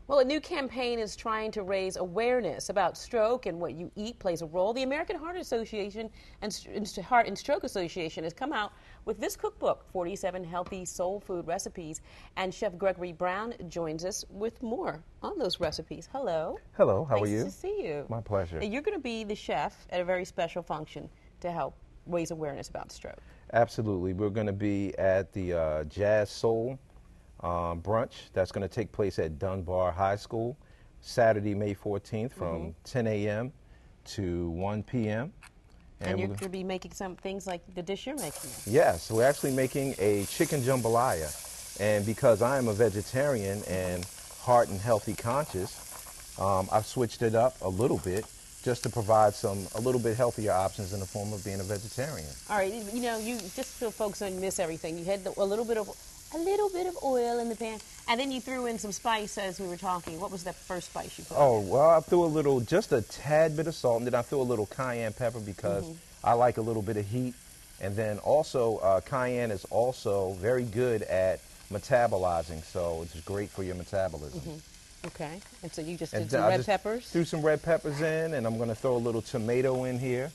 Well, a new campaign is trying to raise awareness about stroke, and what you eat plays a role. The American Heart Association and Heart and Stroke Association has come out with this cookbook, 47 Healthy Soul Food Recipes, and Chef Gregory Brown joins us with more on those recipes. Hello. Hello, how are you? Nice to see you. My pleasure. Now, you're going to be the chef at a very special function to help raise awareness about stroke. Absolutely. We're going to be at the Jazz Soul Brunch. That's going to take place at Dunbar High School, Saturday, May 14th from 10 a.m. to 1 p.m. And you're going to be making some things like the dish you're making. Yes, we're actually making a chicken jambalaya. And because I am a vegetarian and heart and healthy conscious, I've switched it up a little bit just to provide a little bit healthier options in the form of being a vegetarian. All right, you know, you just so folks don't miss everything. You had a little bit of oil in the pan, and then you threw in some spice as we were talking. What was that first spice you put in? Oh, well, I threw just a tad bit of salt, and then I threw a little cayenne pepper because I like a little bit of heat. And then also, cayenne is also very good at metabolizing, so it's great for your metabolism. Okay, and so you just did some red peppers? Threw some red peppers in, and I'm going to throw a little tomato in here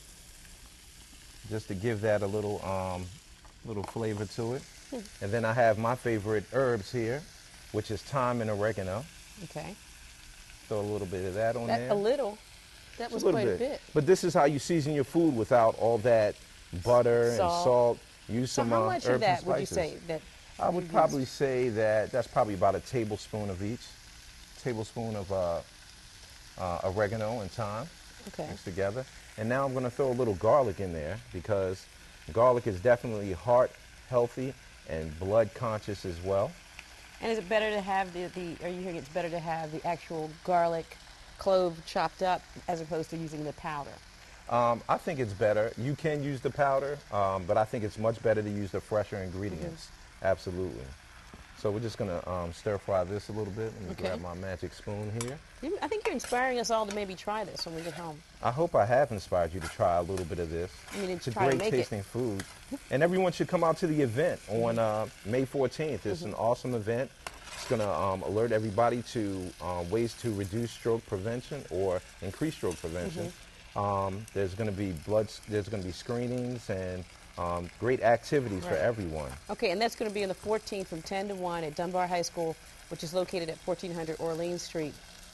just to give that a little flavor to it. And then I have my favorite herbs here, which is thyme and oregano. Okay. Throw a little bit of that on there. A little? That was quite a bit. But this is how you season your food without all that butter and salt. Use some how much herbs of that and would you spices. say that? I would probably say that's probably about a tablespoon of each. Tablespoon of oregano and thyme mixed together. And now I'm going to throw a little garlic in there because garlic is definitely heart healthy and blood conscious as well. And is it better to have are you hearing it's better to have the actual garlic clove chopped up as opposed to using the powder? I think it's better. You can use the powder, but I think it's much better to use the fresher ingredients. Absolutely. So we're just going to stir fry this a little bit. Let me grab my magic spoon here. I think you're inspiring us all to maybe try this when we get home. I hope I have inspired you to try a little bit of this. I mean, it's a great tasting food. And everyone should come out to the event on May 14th. It's an awesome event. It's going to alert everybody to ways to reduce stroke prevention or increase stroke prevention. There's going to be screenings and great activities for everyone. Okay, and that's going to be on the 14th from 10 to 1 at Dunbar High School, which is located at 1400 Orleans Street,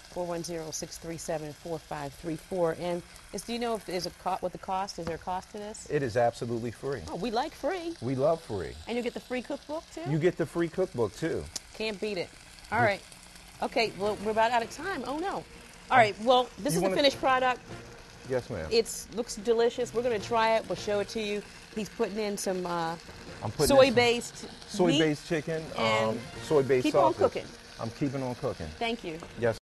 410-637-4534. And do you know if there's what the cost? Is there a cost to this? It is absolutely free. Oh, we like free. We love free. And you get the free cookbook too? You get the free cookbook too. Can't beat it. All right. Okay, well, we're about out of time. Oh, no. All right, well, this is the finished product. Yes, ma'am. It looks delicious. We're going to try it. We'll show it to you. He's putting in some soy-based chicken, soy-based sausage. Keep on cooking. I'm keeping on cooking. Thank you. Yes.